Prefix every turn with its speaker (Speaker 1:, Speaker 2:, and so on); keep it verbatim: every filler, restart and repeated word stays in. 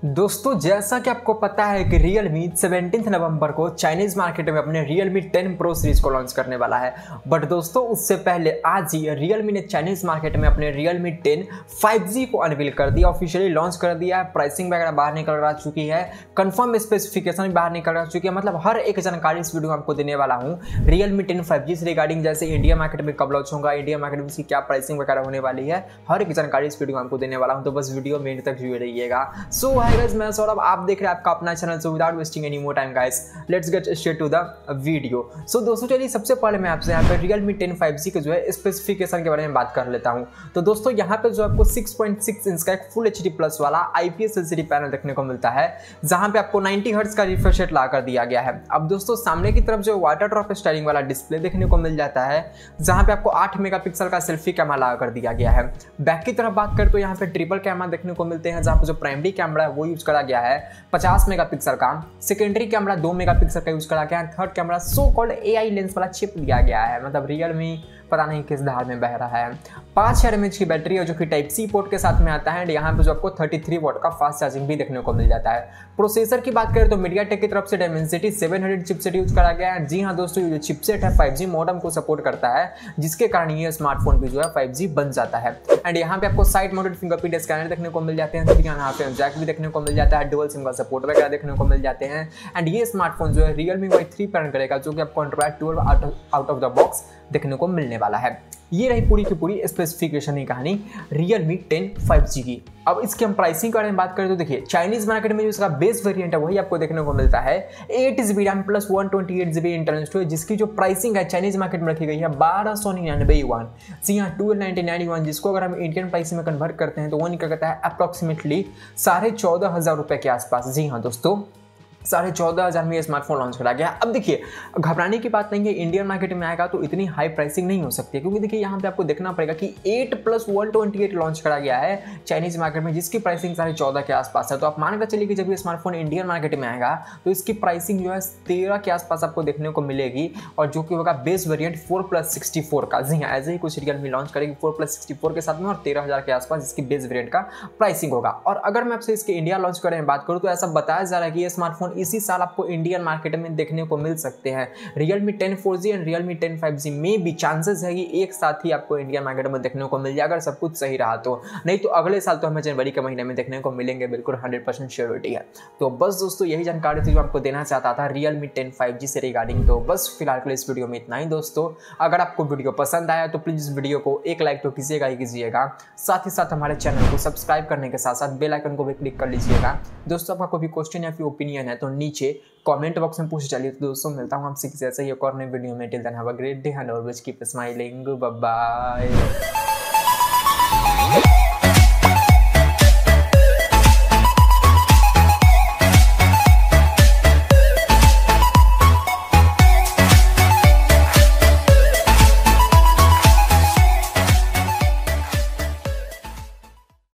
Speaker 1: दोस्तों जैसा कि आपको पता है कि Realme सत्रह नवंबर को चाइनीज मार्केट में अपने Realme टेन Pro सीरीज को लॉन्च करने वाला है। बट दोस्तों उससे पहले आज ही Realme ने चाइनीज मार्केट में अपने Realme टेन फाइव जी को अनवील कर दिया, ऑफिशियली लॉन्च कर दिया है। प्राइसिंग वगैरह बाहर निकल रहा चुकी है, कंफर्म स्पेसिफिकेशन बाहर निकल रहा चुकी है, मतलब हर एक जानकारी इस वीडियो में आपको देने वाला हूँ Realme टेन फाइव जी से रिगार्डिंग, जैसे इंडिया मार्केट में कब लॉन्च होगा, इंडिया मार्केट में इसकी क्या प्राइसिंग वगैरह होने वाली है, हर एक जानकारी इस वीडियो में आपको देने वाला हूँ। तो बस वीडियो मेरे तक जुड़े रहिएगा। सो हाय गाइस, मैं सौरभ, आप देख रहे हैं आपका अपना channel. So without wasting any more time guys, let's get straight to the video. So दोस्तों चलिए सबसे पहले मैं आपसे यहाँ पे Realme टेन फाइव जी के जो है स्पेसिफिकेशन के बारे में बात कर लेता हूँ। तो दोस्तों यहाँ पे जो आपको सिक्स पॉइंट सिक्स इंच का एक फुल एच डी प्लस वाला आईपीएस एलसीडी पैनल देखने को मिलता है, जहाँ पे आपको नाइंटी हर्ट्ज का रिफ्रेश रेट ला कर दिया गया है। अब दोस्तों सामने की तरफ जो वाटर ड्रॉप स्टाइलिंग वाला डिस्प्ले देखने को मिल जाता है, जहाँ पे आपको आठ मेगापिक्सल का सेल्फी कैमरा लगा कर दिया गया है। बैक की तरफ बात करें तो यहाँ पे ट्रिपल कैमरा देखने को मिलते हैं, जहाँ पे जो प्राइमरी कैमरा है वो यूज करा गया है पचास मेगापिक्सल का, सेकेंडरी कैमरा दो मेगापिक्सल का यूज करा गया है, third camera so called AI lens वाला चिप दिया गया है। मतलब Realme पता नहीं किस धार में बह रहा है। पाँच हजार एमएच की बैटरी है जो कि टाइप सी पोर्ट के साथ में आता है, एंड यहाँ पे जो आपको थर्टी थ्री वॉट का फास्ट चार्जिंग भी देखने को मिल जाता है। प्रोसेसर की बात करें तो MediaTek की तरफ से Dimensity seven hundred chipset use करा गया है। जी हाँ दोस्तों, ये चिपसेट है फाइव जी मॉडेम को सपोर्ट करता है, जिसके कारण ये स्मार्टफोन भी जो है फाइव जी बन जाता है। एंड यहाँ पे आपको साइड माउंटेड फिंगरप्रिंट स्कैनर देखने को मिल जाते हैं, यहाँ पे जैक भी देखने को मिल जाता है, डुअल सिम का सपोर्ट वगैरह देखने को मिल जाते हैं। एंड ये स्मार्टफोन जो है Realme वाई थ्री पैनल करेगा, जो कि आपको Android twelve out of the box देखने को मिलने वाला है। ये रही पूरी की पूरी स्पेसिफिकेशन की कहानी Realme टेन फाइव जी की। अब इसकी हम प्राइसिंग के बारे में बात करें तो देखिए, चाइनीज मार्केट में जो इसका बेस वेरिएंट है वही आपको देखने को मिलता है eight GB RAM plus one twenty eight GB internal storage, जिसकी जो प्राइसिंग है चाइनीज मार्केट में रखी गई है बारह सौ निन्यानवे युआन। जी हाँ, ट्वेल्व नाइनटी नाइन युआन, जिसको अगर हम इंडियन प्राइस में कन्वर्ट करते हैं तो वो निकल करता है अप्रॉक्सीमेटली साढ़े चौदह हजार रुपए के आसपास। जी हाँ दोस्तों, साढ़े चौदह हज़ार में ये स्मार्टफोन लॉन्च करा गया। अब देखिए घबराने की बात नहीं है, इंडियन मार्केट में आएगा तो इतनी हाई प्राइसिंग नहीं हो सकती है, क्योंकि देखिए यहाँ पे आपको देखना पड़ेगा कि eight plus one twenty eight launch करा गया है चाइनीज मार्केट में, जिसकी प्राइसिंग साढ़े चौदह के आसपास है। तो आप मान कर चलिए कि जब ये स्मार्टफोन इंडियन मार्केट में आएगा तो इसकी प्राइसिंग जो है तेरह के आसपास आपको देखने को मिलेगी, और जो कि होगा base variant four plus sixty four का। जी हाँ, ऐसे ही कुछ Realme लॉन्च करेगी फोर प्लस सिक्सटी फोर के साथ में, और तेरह हज़ार के आसपास इसकी बेस वेरियंट का प्राइसिंग होगा। और अगर मैं आपसे इसके इंडिया लॉन्च करने में बात करूँ तो ऐसा बताया जा रहा है कि ये स्मार्टफोन इसी साल आपको इंडियन मार्केट में देखने को मिल सकते हैं। Realme ten four G and Realme ten five G में भी चांसेस है कि एक साथ ही आपको इंडियन मार्केट में देखने को मिल जाए, अगर सब कुछ सही रहा तो। नहीं तो अगले साल तो हमें जनवरी के महीने में देखने को मिलेंगे, बिल्कुल हंड्रेड परसेंट श्योरिटी है। तो बस दोस्तों यही जानकारी थी जो आपको देना चाहता था Realme टेन फाइव जी से रिगार्डिंग। तो बस फिलहाल के लिए इस वीडियो में इतना ही दोस्तों। अगर आपको वीडियो पसंद आया तो प्लीज इस वीडियो को एक लाइक तो कीजिएगा ही कीजिएगा, साथ ही साथ हमारे चैनल को सब्सक्राइब करने के साथ साथ बेल आइकन को भी क्लिक कर लीजिएगा। दोस्तों आपका कोई क्वेश्चन या फिर ओपिनियन है तो नीचे कमेंट बॉक्स में पूछ चलिए। तो दोस्तों मिलता हूँ आपसे किसी ऐसे ही एक और नई वीडियो में। Till then have a great day and always keep smiling. Bye bye.